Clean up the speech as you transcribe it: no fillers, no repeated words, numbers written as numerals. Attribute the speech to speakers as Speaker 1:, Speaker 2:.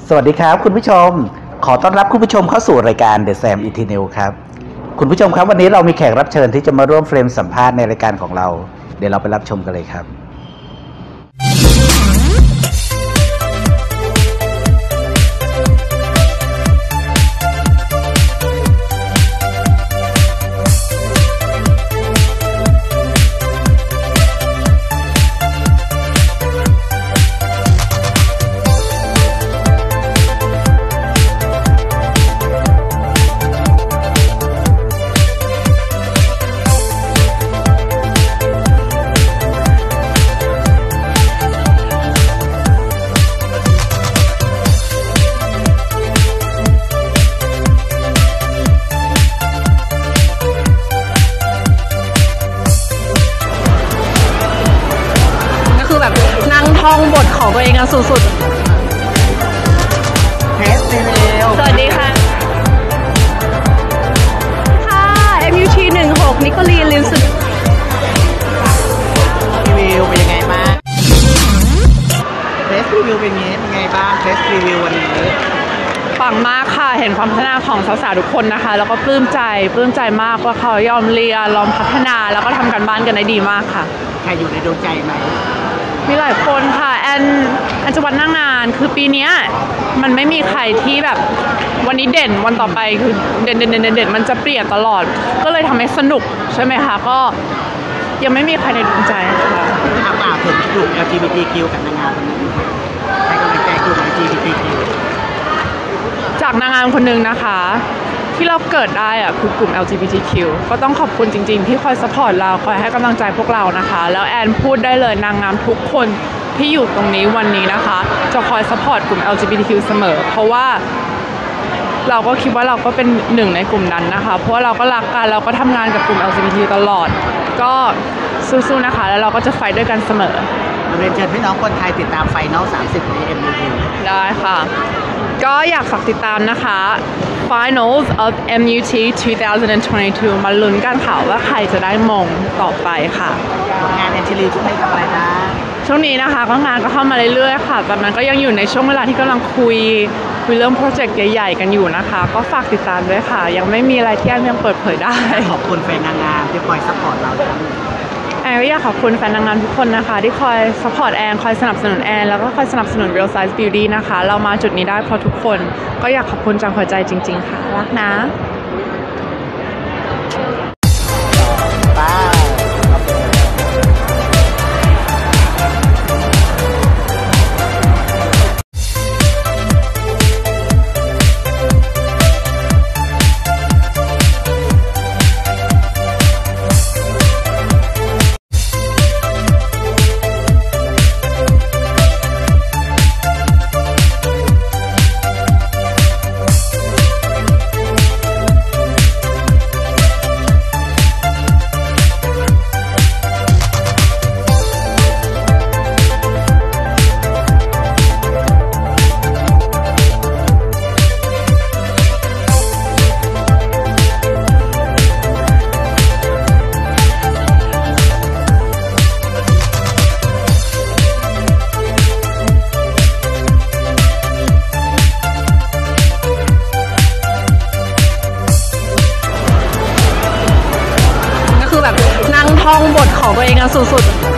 Speaker 1: สวัสดีครับคุณผู้ชมขอต้อนรับคุณผู้ชมเข้าสู่รายการ The Sam Eternal ครับคุณผู้ชมครับวันนี้เรามีแขกรับเชิญที่จะมาร่วมเฟรมสัมภาษณ์ในรายการของเราเดี๋ยวเราไปรับชมกันเลยครับ
Speaker 2: ท่องบทของตัวเองกันสุดๆเทสเร็วสวัสดีค่ะMUT 16นิโคลีลิวสึ
Speaker 3: รีวิวเป็นยังไงบ้างเทสรีวิวเป็นไงบ้างเทสรีวิววันนี้
Speaker 2: ปังมากค่ะเห็นความพัฒนาของสาวๆทุกคนนะคะแล้วก็ปลื้มใจมากว่าเขายอมเรียนยอมพัฒนาแล้วก็ทำการบ้านกันได้ดีมากค่ะ
Speaker 3: ใครอยู่ในดวงใจไหม
Speaker 2: มีหลายคนค่ะแอนจะวัดหน้างานคือปีนี้มันไม่มีใครที่แบบวันนี้เด่นวันต่อไปคือเด่นมันจะเปลี่ยนตลอดก็เลยทำให้สนุกใช่ไหมคะก็ยังไม่มีใครในดวงใจค่ะ
Speaker 3: ฝากถึงกลุ่ม LGBTQ กับนางงามวันนี้ให้กำลังใจกลุ่ม LGBTQ
Speaker 2: จากนางงามคนหนึ่งนะคะที่เราเกิดได้อะคือกลุ่ม LGBTQ ก็ต้องขอบคุณจริงๆที่คอยซัพพอร์ตเราคอยให้กำลังใจพวกเรานะคะแล้วแอนพูดได้เลยนางงามทุกคนที่อยู่ตรงนี้วันนี้นะคะจะคอยซัพพอร์ตกลุ่ม LGBTQ เสมอเพราะว่าเราก็คิดว่าเราก็เป็นหนึ่งในกลุ่มนั้นนะคะเพราะว่าเราก็รักกันเราก็ทำงานกับกลุ่ม LGBTQ ตลอดก็สู้ๆนะคะแล้วเราก็จะไฟท์ด้วยกันเสมอ
Speaker 3: เรียนเชิญพี่น้องคนไทยติดตามไฟนอล30ใน MUT
Speaker 2: ได้ค่ะก็อยากฝากติดตามนะคะ Finals of MUT 2022 มาลุ้นกันค่ะว่าใครจะได้มงต่อไปค่ะ
Speaker 3: ผลงานแอนเชลีช่วงนี้ทำอะไรนะ
Speaker 2: ช่วงนี้นะคะก็งานก็เข้ามาเรื่อยๆค่ะแต่มันก็ยังอยู่ในช่วงเวลาที่กำลังคุยเรื่องโปรเจกต์ใหญ่ๆกันอยู่นะคะก็ฝากติดตามด้วยค่ะยังไม่มีอะไรที่แอนยังเปิดเผยได้
Speaker 3: ขอบคุณแฟนนางงามที่คอยซัพพอร์ตเรา
Speaker 2: แอนก็อยากขอบคุณแฟนนางงามทุกคนนะคะที่คอยซัพพอร์ตแอนคอยสนับสนุนแอนแล้วก็คอยสนับสนุน Real Size Beauty นะคะเรามาจุดนี้ได้เพราะทุกคนก็อยากขอบคุณจากหัวใจจริงๆค่ะรักนะท่องบทของตัวเองกันสุดๆ